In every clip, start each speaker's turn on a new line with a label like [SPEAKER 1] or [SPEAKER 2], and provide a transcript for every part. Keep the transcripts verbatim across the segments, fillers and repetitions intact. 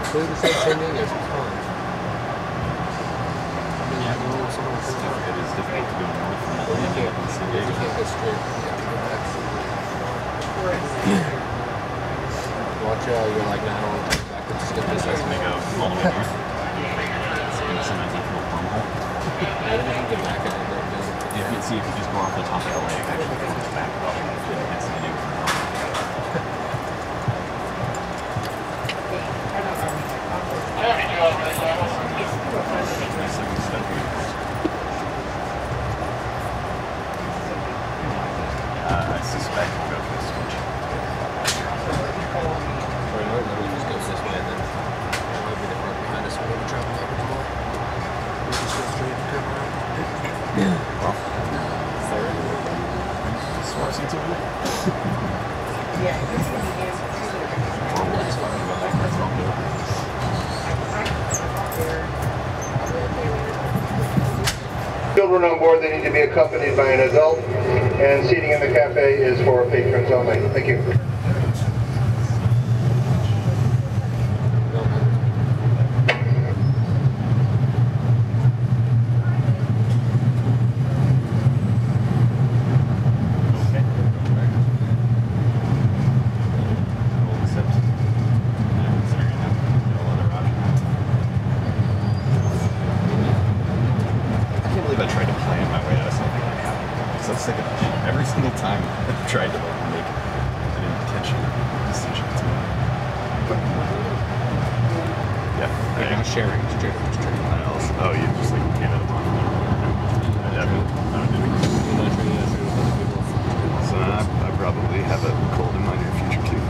[SPEAKER 1] So the same thing as fun.
[SPEAKER 2] Yeah, no, it's difficult. It is difficult to go north from
[SPEAKER 1] Well, you
[SPEAKER 2] Atlanta
[SPEAKER 1] can't,
[SPEAKER 2] and San
[SPEAKER 1] you
[SPEAKER 2] Diego.
[SPEAKER 1] can't go straight. You have to go back. Watch out, you're like, nah, I don't want to turn back. Let's just get this
[SPEAKER 2] It's
[SPEAKER 1] way.
[SPEAKER 2] going to go all the way north. It's going to sometimes like a little wormhole.
[SPEAKER 1] Yeah, then you can get back at it.
[SPEAKER 2] You can see if you just go off the top of L A, it actually goes back about fifty minutes to do. Uh, I suspect we'll go for the switch.
[SPEAKER 1] Or normally we just go this way and then it'll be the car behind us when we travel over tomorrow. We just go straight and turn around.
[SPEAKER 2] Well,
[SPEAKER 1] Third.
[SPEAKER 2] Swarsing to it.
[SPEAKER 3] Yeah.
[SPEAKER 2] Or we'll just fucking go back and wrong door.
[SPEAKER 4] Children on board, they need to be accompanied by an adult, and seating in the cafe is for patrons only. Thank you.
[SPEAKER 2] Every single time I've tried to like make an intentional decision to but yeah,
[SPEAKER 1] You're not sharing, it's straight up straight.
[SPEAKER 2] I also, oh, you just like came out of one. I definitely, I don't do it.
[SPEAKER 1] You're not trading that through with other people.
[SPEAKER 2] So I, I probably have a cold in my near future too.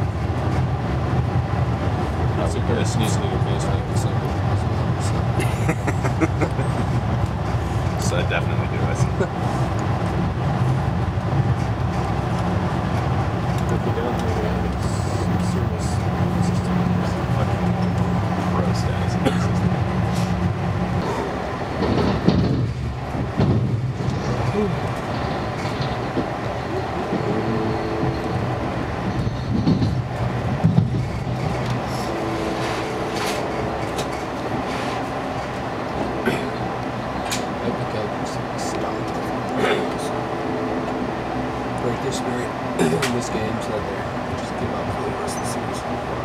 [SPEAKER 1] That's a good sneezing in your face like this.
[SPEAKER 2] So I definitely do. I see. Pro status in the system.
[SPEAKER 1] Break their spirit in this game so that they just give up for the rest of the series.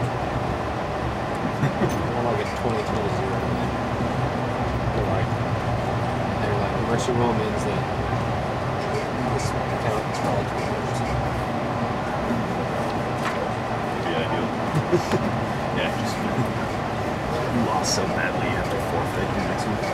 [SPEAKER 1] I like it's twenty twenty zero. They're like, they're like, immerse your Romans that this account is probably twenty years.
[SPEAKER 2] Would be ideal. Yeah, just you lost so badly you have to forfeit the next week.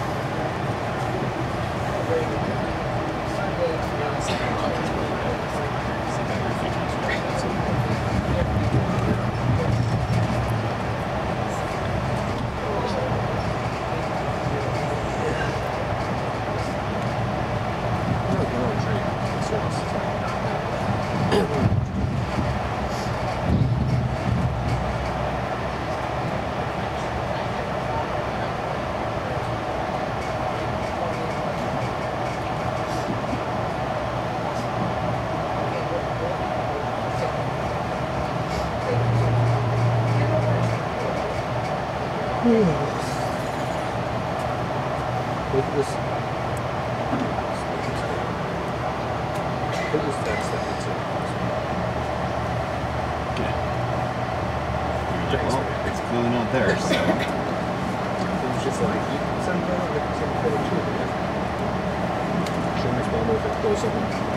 [SPEAKER 1] Look at this. Look at this text that it's in.
[SPEAKER 2] Okay. Well, it's clearly not there, so.
[SPEAKER 1] It was just like, you can send that over to some photo too. Show me respond if it goes up.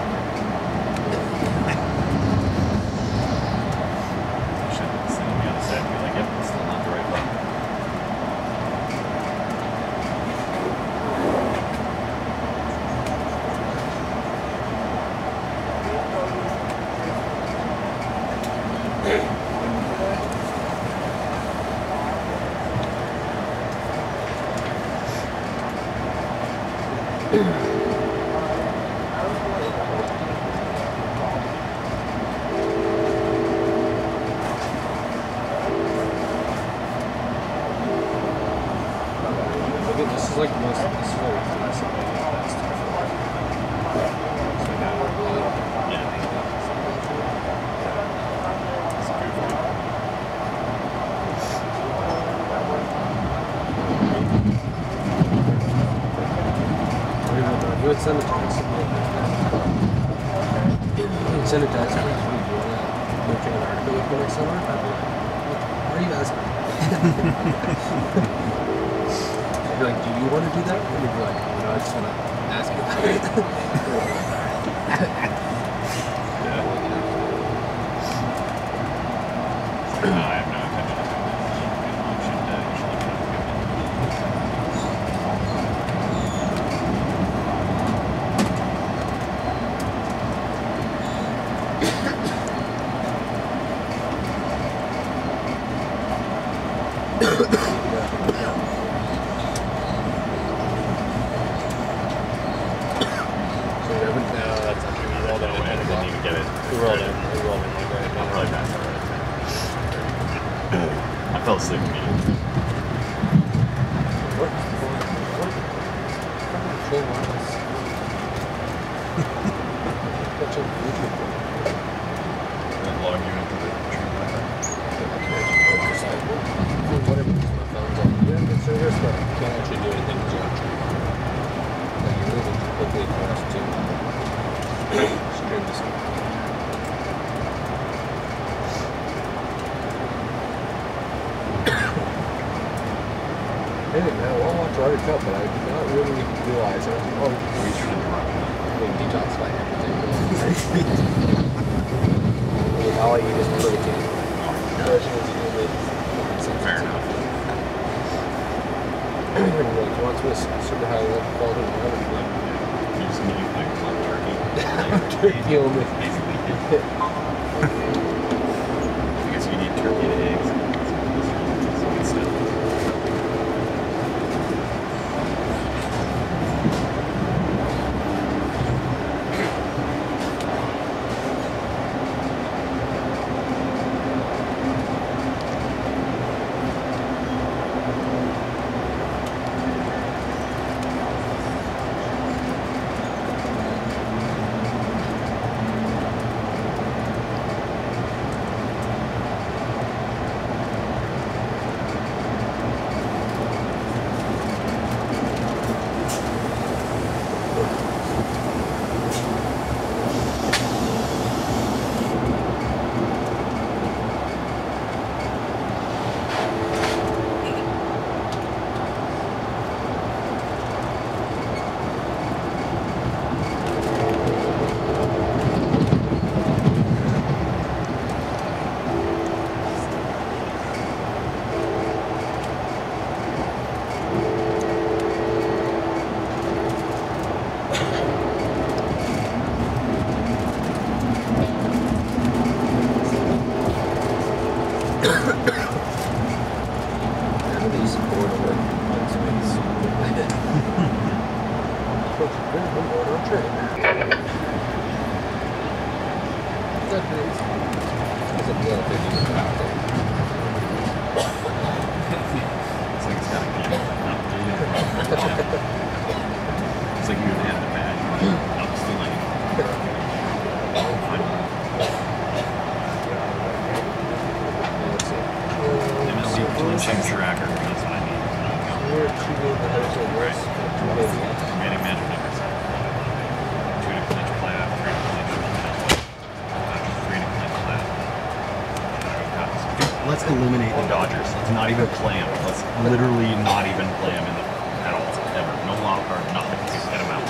[SPEAKER 1] This is like the most, this is very classic. So now, yeah. Send it to us. Send it to us. We're making an article with me next summer. I'd be like, what are you asking? I'd be like, do you want to do that? And you'd be like, no, I just want to ask you about it.
[SPEAKER 2] No, I have no intention of doing that. You should uh, usually get
[SPEAKER 1] So we haven't, no, that's not true. We rolled in.
[SPEAKER 2] no way. I didn't even get it.
[SPEAKER 1] We rolled in. We rolled in like right
[SPEAKER 2] I'll
[SPEAKER 1] now.
[SPEAKER 2] probably pass out right I fell asleep immediately.
[SPEAKER 1] What? What? Fucking chill wireless. What's your Bluetooth for?
[SPEAKER 2] Then log you into the tree line.
[SPEAKER 1] Whatever, because my phone's on you have good service, but you can't actually do anything with your tree. Like you're moving too quickly for us to stream this. Hey man, well, I'll watch Ryder Cup, but I did not really realize it. Oh,
[SPEAKER 2] We should have run.
[SPEAKER 1] I mean, detoxify everything. I mean, all I eat is protein. Protein is really
[SPEAKER 2] Fair enough.
[SPEAKER 1] like, once was super high level quality and all that,
[SPEAKER 2] You just need like one turkey.
[SPEAKER 1] like, turkey only.
[SPEAKER 2] Basically. I guess you need turkey and eggs. Some good stuff. It's like it's got a key. It's like you would have the badge. I'm still like. M S C flinching tracker. That's what I need. Right. Remaining magic numbers. Two to clinch playoff, three to clinch three to clinch playoff. Let's eliminate the Dodgers. Let's not even play them. Let's literally not even play them in the, at all. Ever. No wild card, nothing. Just get them out.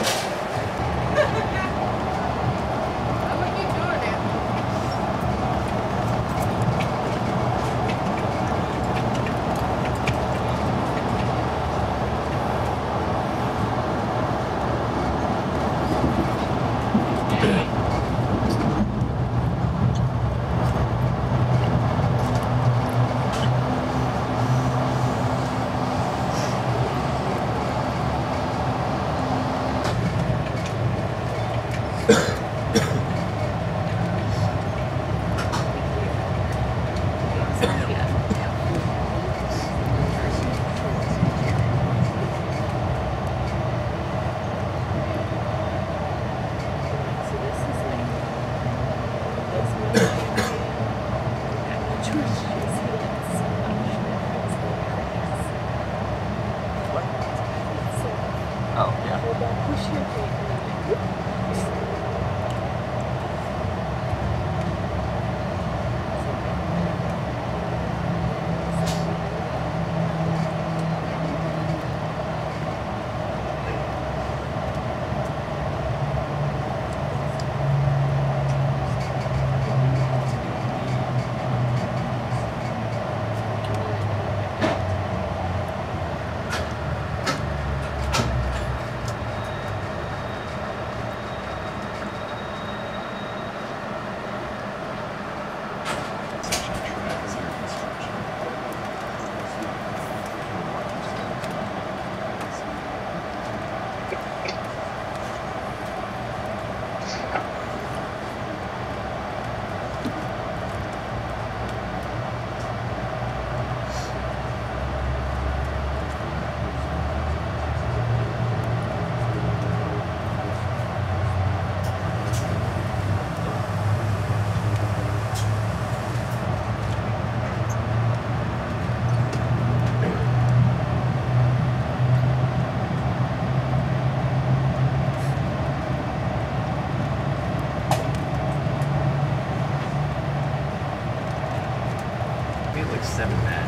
[SPEAKER 2] like seven bad.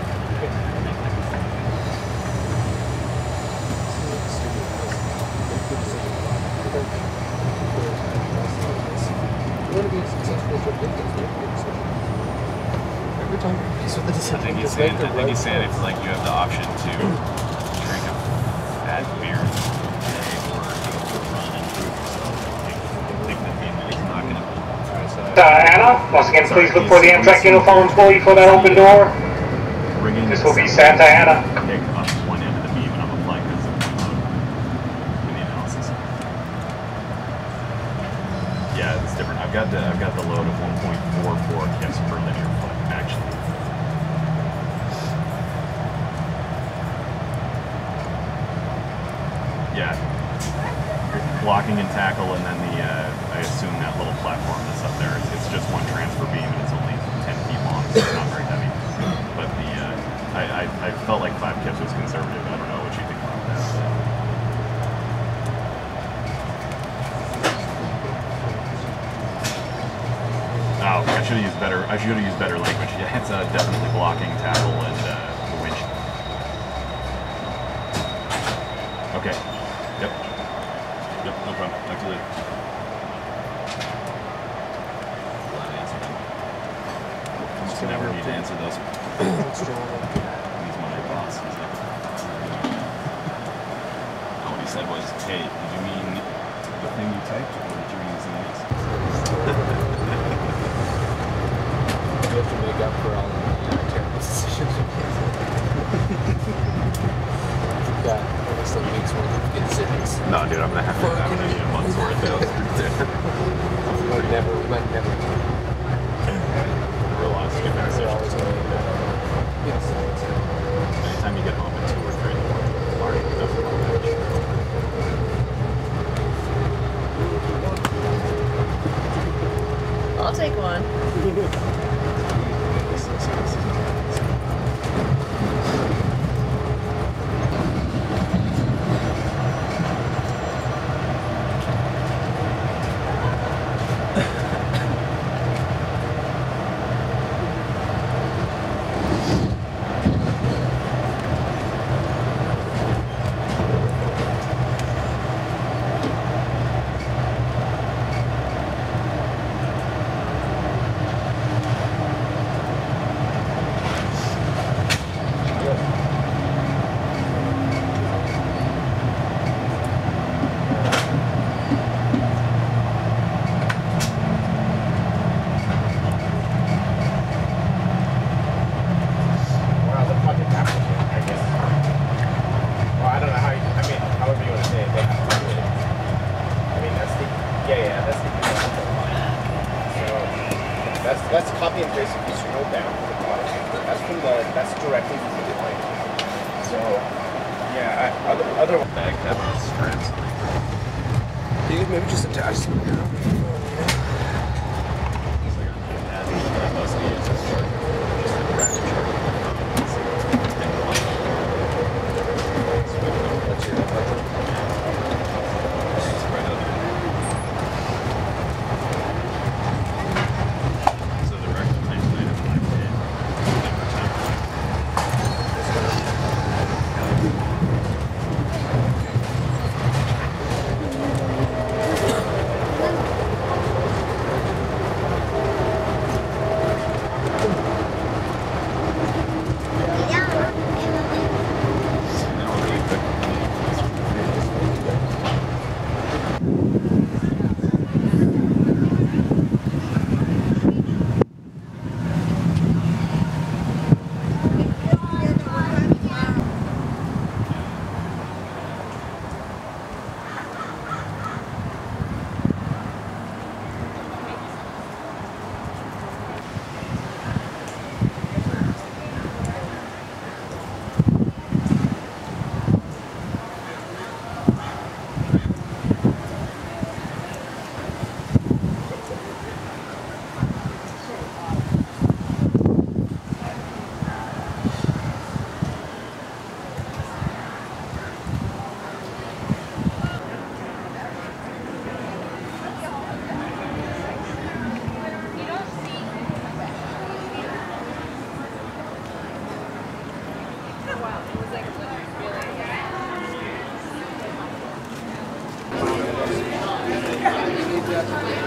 [SPEAKER 1] Every time he's with the
[SPEAKER 2] I think he's saying, I think he's saying it's like you have the option to drink a bad beer today or go for a run and prove yourself. I think that means that he's not going to.
[SPEAKER 5] Diana, once again, please look for the Amtrak uniform employee for that open door. This will be Santa Ana.
[SPEAKER 2] Pick up one end of the beam and I'm applying this in the analysis. Yeah, it's different. I've got the I've got the load of one point four four kips per linear foot actually. Yeah, blocking and tackle, and then the uh, I assume that little platform that's up there. It's, it's just one transfer beam and it's only ten feet long, so it's not very heavy. But the uh, I, I I felt like five kips was conservative. I don't know what you think about that. But. Oh, I should have used better. I should have used better language. Yeah, it's uh, definitely blocking, tackle, and uh, the winch. Okay. Yep. Yep. No problem. Talk to you later. Glad I answered them. Just never need to answer those. He's my boss. He's like, oh, what he said was, "Hey, did you mean the thing you typed, or did you mean something else?"
[SPEAKER 1] You have to make up for all the uh, terrible decisions you made. Yeah, almost like weeks worth of good decisions.
[SPEAKER 2] No, dude, I'm gonna have to have maybe a month's worth of those.
[SPEAKER 1] We might never, we might never.
[SPEAKER 2] Real honest, skip that
[SPEAKER 1] They're always going to yes.
[SPEAKER 2] Anytime you get home at two or three in the morning, Mark, definitely want to match.
[SPEAKER 3] I'll take one.
[SPEAKER 6] That's copy and paste if you scroll down to the bottom. That's from the, that's directly from the device. So, yeah, I, other, other
[SPEAKER 2] Bag that with straps.
[SPEAKER 1] You could maybe just attach them now.
[SPEAKER 6] Yeah.